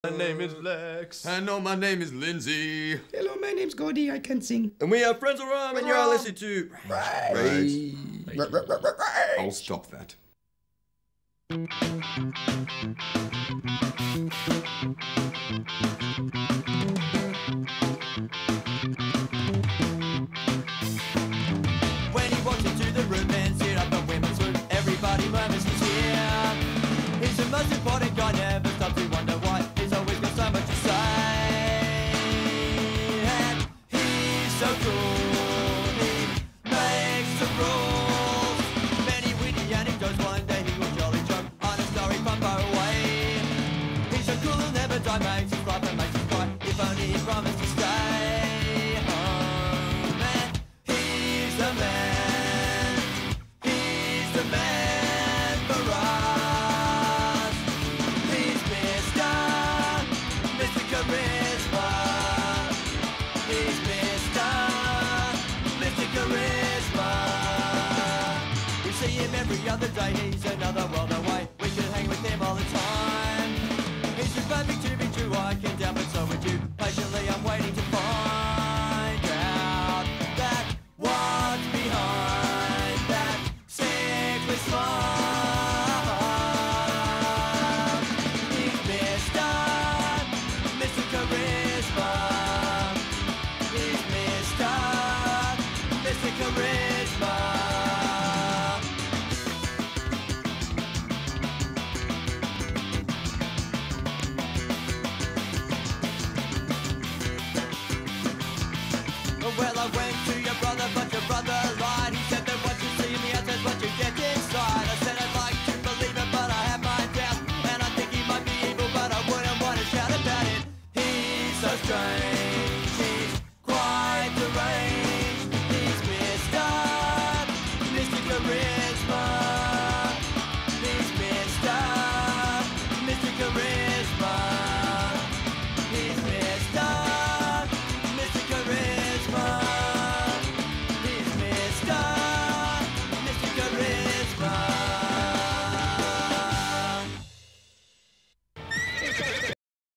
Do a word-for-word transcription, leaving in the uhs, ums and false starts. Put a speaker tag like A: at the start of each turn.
A: My name is Lex.
B: I know my name is Lindsay.
C: Hello, my name's Gordy. I can sing.
A: And we are Friends of Rum, and you're listening to
B: Rage. I'll stop that.
D: When he walks into the room and sit up and women's swoop, everybody murmurs he's here. He's the most important guy, never stop to wonder why. He's always got so much to say. And he's so cool, he makes the rules. Many witty anecdotes, one day he will jolly joke on a story from far away. He's so cool, he'll never die, makes us laugh and makes us cry. If only he promised to stay home. And he's the man, he's the man for us. He's Mister Mister Charisma. He's Mister Mister Charisma. We see him every other day, he's another world away. We could hang with him all the time. He's too perfect to be true, I can doubt, but so would you. Patiently I'm waiting to find out that what's behind that sickly smile. He's Mister Mister Charisma. He's Mister Mister Charisma. Well, I went